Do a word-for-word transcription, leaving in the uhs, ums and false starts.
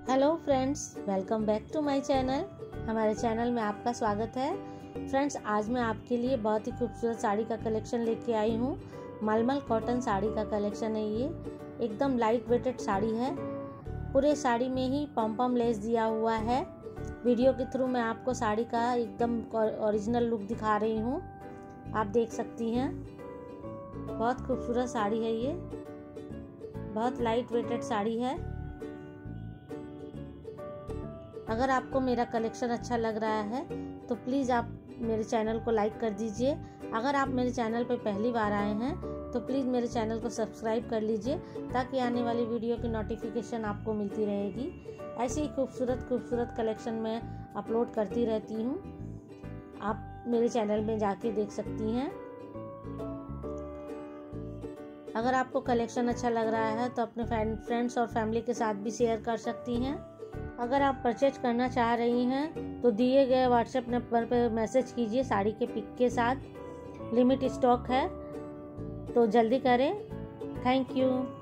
Hello friends, welcome back to my channel. हमारे channel में आपका स्वागत है। फ्रेंड्स, आज मैं आपके लिए बहुत ही खूबसूरत साड़ी का कलेक्शन लेके आई हूँ। मलमल कॉटन साड़ी का कलेक्शन है। ये एकदम लाइट वेटेड साड़ी है। पूरे साड़ी में ही पम पम लेस दिया हुआ है। वीडियो के थ्रू मैं आपको साड़ी का एकदम ओरिजिनल लुक दिखा रही हूँ। आप देख सकती हैं, बहुत खूबसूरत साड़ी है। ये बहुत लाइट वेटेड साड़ी है। अगर आपको मेरा कलेक्शन अच्छा लग रहा है तो प्लीज़ आप मेरे चैनल को लाइक कर दीजिए। अगर आप मेरे चैनल पर पहली बार आए हैं तो प्लीज़ मेरे चैनल को सब्सक्राइब कर लीजिए, ताकि आने वाली वीडियो की नोटिफिकेशन आपको मिलती रहेगी। ऐसी ही खूबसूरत खूबसूरत कलेक्शन मैं अपलोड करती रहती हूँ। आप मेरे चैनल में जाके देख सकती हैं। अगर आपको कलेक्शन अच्छा लग रहा है तो अपने फ्रेंड्स और फैमिली के साथ भी शेयर कर सकती हैं। अगर आप परचेज करना चाह रही हैं तो दिए गए व्हाट्सएप नंबर पर मैसेज कीजिए साड़ी के पिक के साथ। लिमिट स्टॉक है तो जल्दी करें। Thank you.